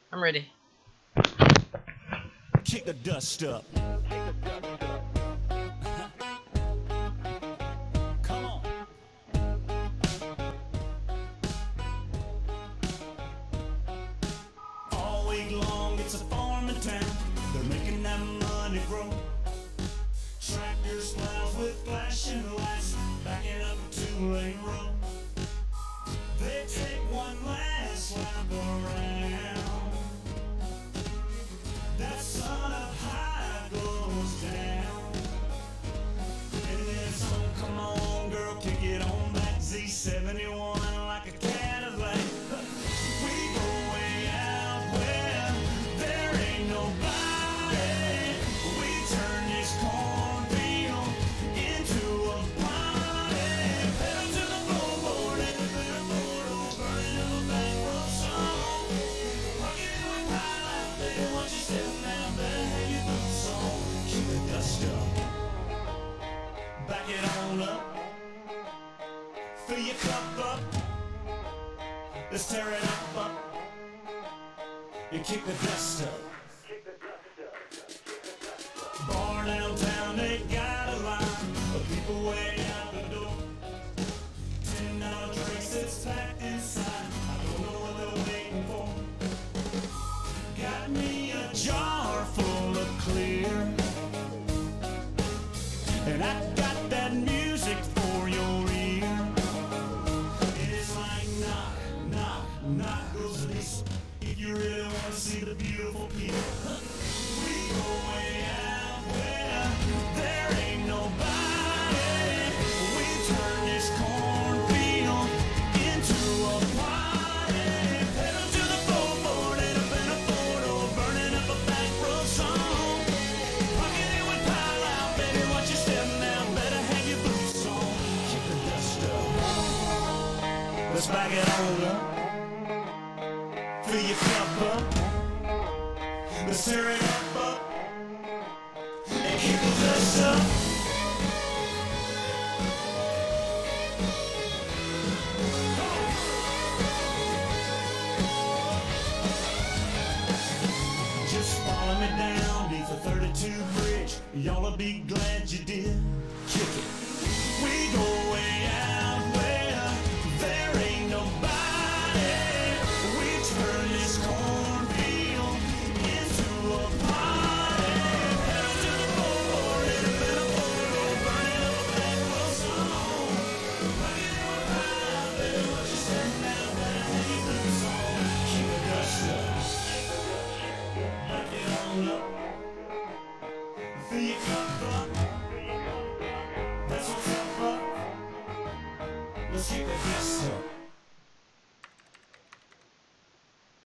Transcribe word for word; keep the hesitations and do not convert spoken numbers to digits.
I'm ready. Kick the dust up. Come on. All week long it's a farming town. They're making that money grow. Tractors, plows with flashing lights, backing up a two-lane road. They take one last lap around. That sun up high goes down. And then some, come on girl, kick it on back. Z seventy-one like a Cadillac. We go way out where there ain't nobody. We turn this cornfield into a party. Pedal to the floorboard and a bit of photo, burning up a back road song. Rockin' in with pile out, baby, once you step down, better have your boots on. Keep the dust up, back it on up, fill your cup up, let's tear it up, up, and kick the dust up. Bar downtown, they got a line of people way out the door. Ten dollar drinks, it's packed inside. I don't know what they're waiting for. Got me a jar full of clear, and I got that music for your ear. It's like knock, knock, knock goes the diesel. If you really want to see the beautiful people, we go way out where there ain't nobody. We turn this cornfield into a party. Pedal to the floorboard and up in a photo, burning up a back road song. Rockin' it with pile out, baby, watch you step down, better have your boots on. Kick the dust up, let's back it on up, fill your cup up, let's tear it up, up, and kick the dust up. Just follow me down beneath the thirty-two bridge. Y'all'll be glad you did. Kick it. We go way out where there ain't nobody. We turn this cornfield into a party. Pedal to the floorboard and a bit of photo, burning up a back road song. Rockin' it with pile out, baby, what you stand down, better have your boots on. Keep the dust up, back it on up, fill your cup up, that's what's up, up. Let's keep the dust up.